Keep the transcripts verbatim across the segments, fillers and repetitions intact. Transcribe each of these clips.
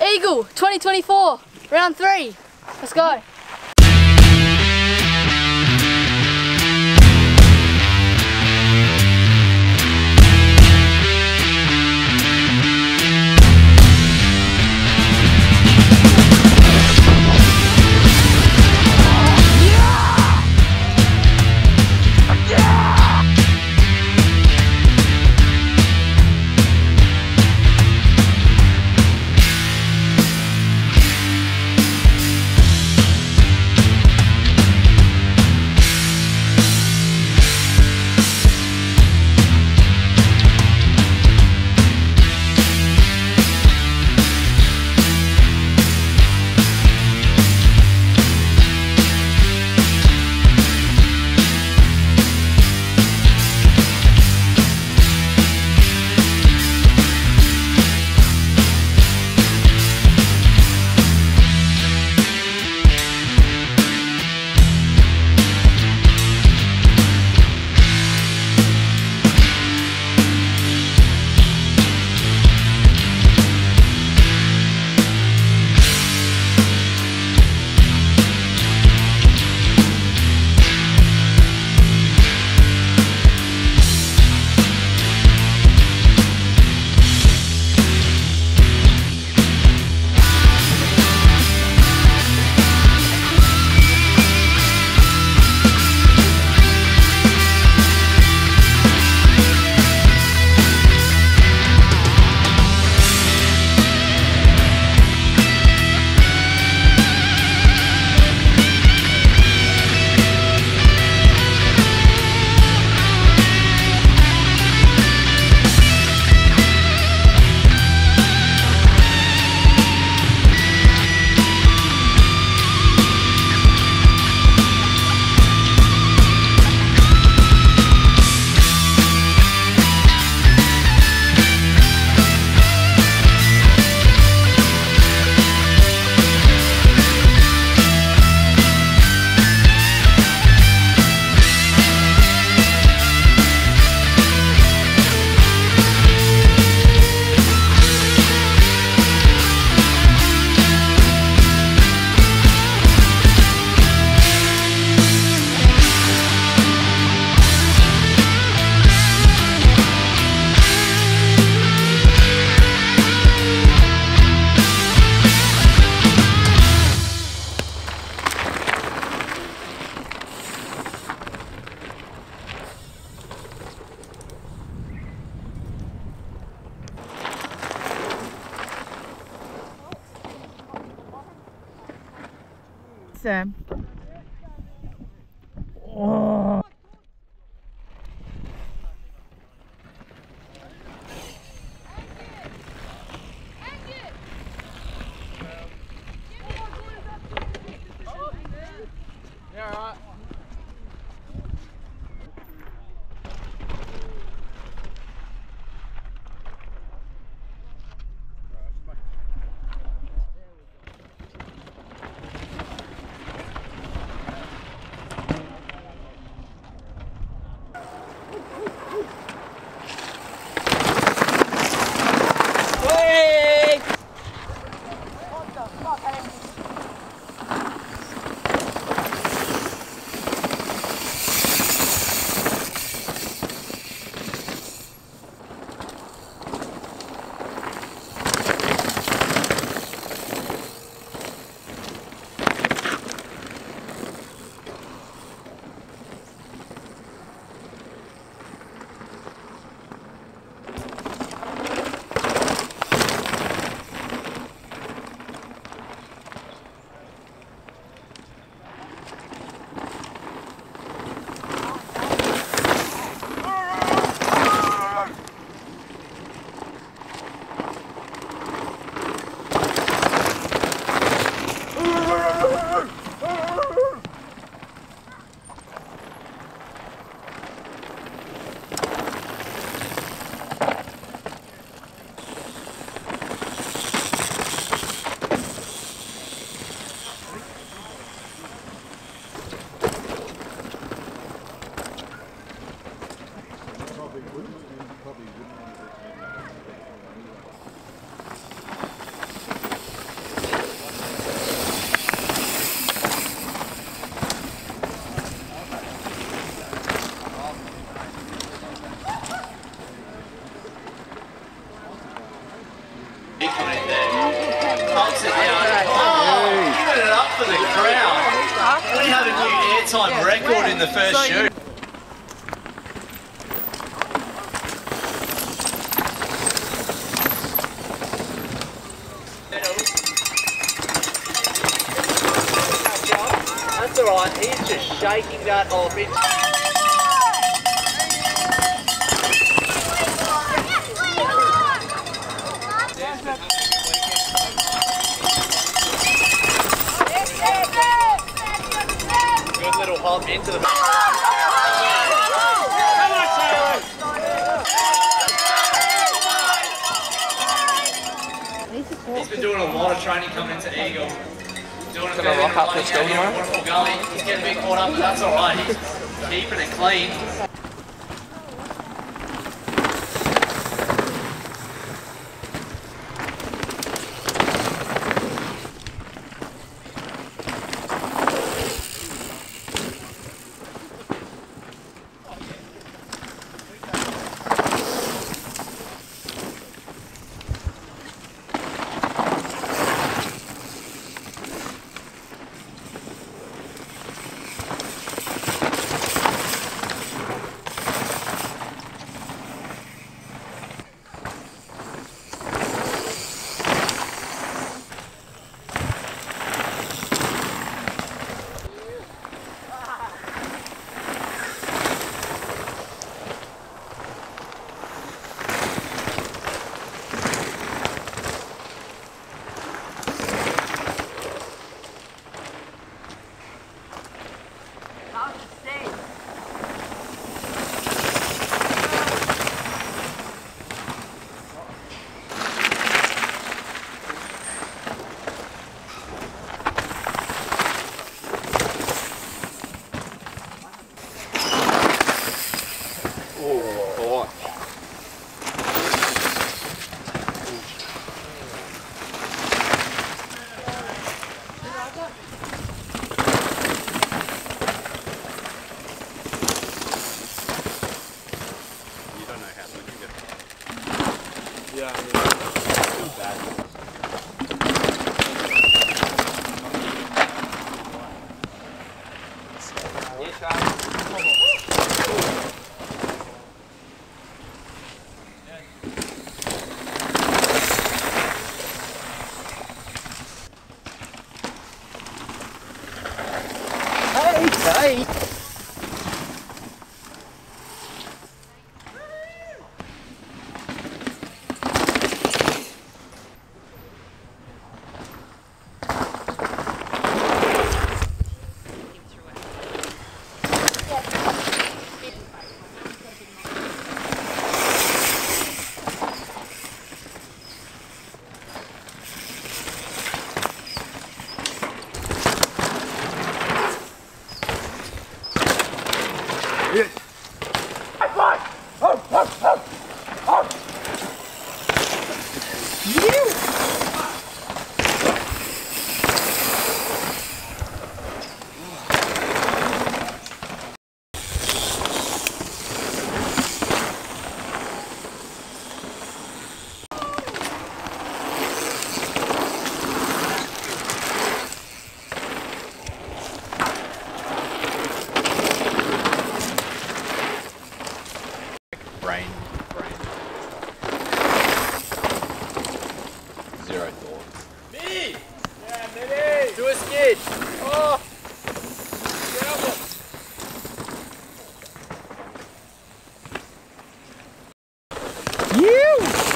Eagle twenty twenty-four, round three. Let's go. Sam. Oh. Yeah, all right. pumps it down. Oh, giving it up for the crowd. We have a new airtime record in the first shoot. That's alright, he's just shaking that off. It's good little hop into the... He's been doing a lot of training coming into Eagle. Doing a bit of rock up to school tomorrow. Waterfall Gully. He's getting a bit caught up, but that's alright. He's keeping it clean. Hey! Brain, brain. Zero thoughts. Me! Yeah, maybe! Do a skid! Oh! You!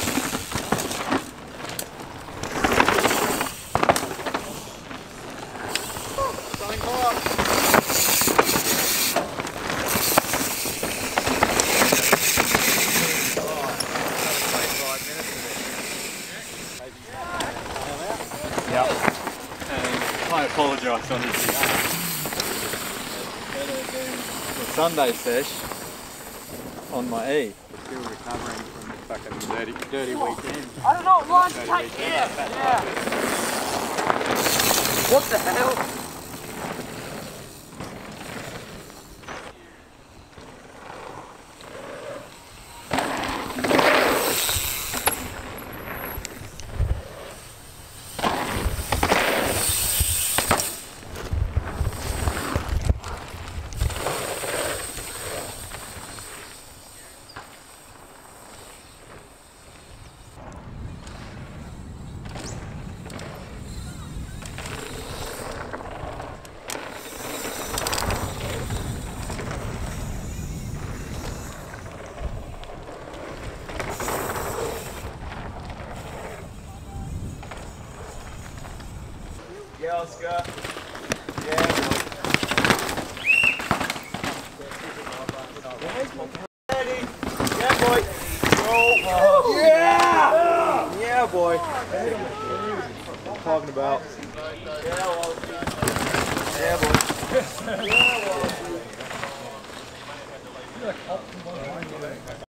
Going hard! Yep. And I apologise on this. The Sunday sesh on my E. Still recovering from the fucking dirty, dirty weekend. I don't know what line to take. Yeah, yeah. What the hell? Yeah, Oscar. Yeah, boy. Ready? Yeah, boy. Roll. Yeah! Yeah, boy. What I'm talking about. Yeah, boy. Yeah, boy.